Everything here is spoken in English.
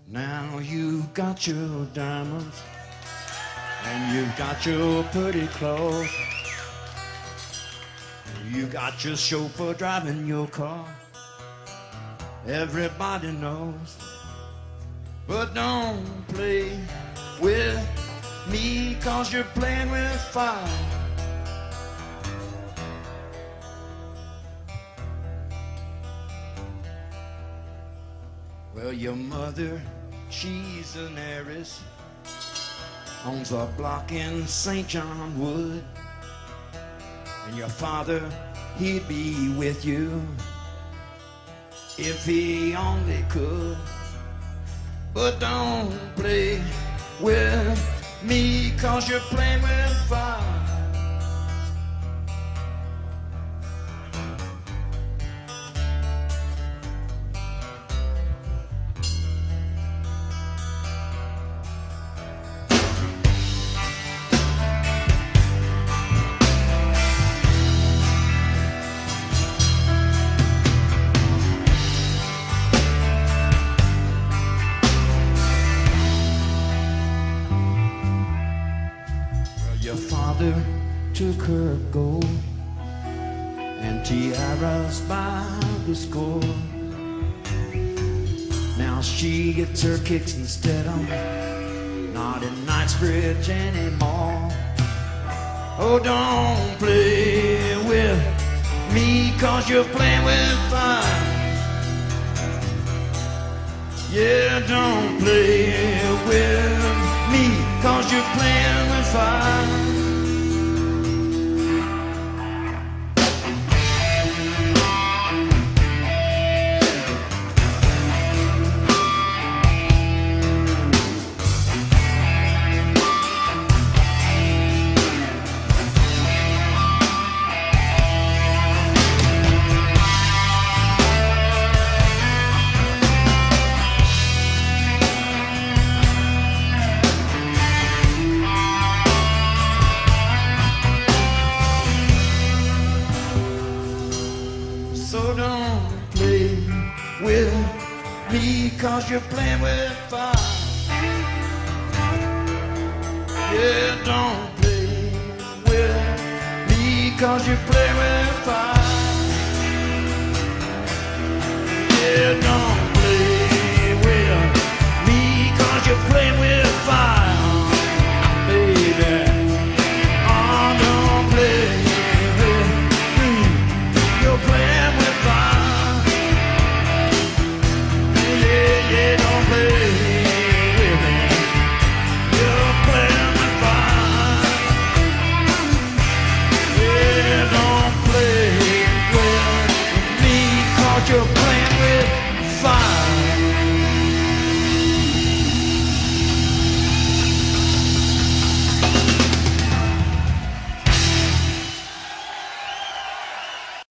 Now you've got your diamonds and you've got your pretty clothes. You got your chauffeur driving your car. Everybody knows. But don't play with me, 'cause you're playing with fire. Well, your mother, she's an heiress, owns a block in St. John Wood. And your father, he'd be with you if he only could. But don't play with me, 'cause you're playing with fire. Your father took her gold and tiaras by the score. Now she gets her kicks instead of not in Knightsbridge anymore. Oh, don't play with me, 'cause you're playing with fire. Yeah, don't play with me, 'cause you're playing with fire. So don't play with me, 'cause you're playing with fire. Yeah, don't play with me, 'cause you're playing with fire. Yeah, don't play with me, 'cause you're playing with fire. Baby, oh, don't play with me, you're playing with fire. Yeah, yeah, don't play with me, you're playing with fire. Yeah, don't play with me, 'cause you're playing with fire.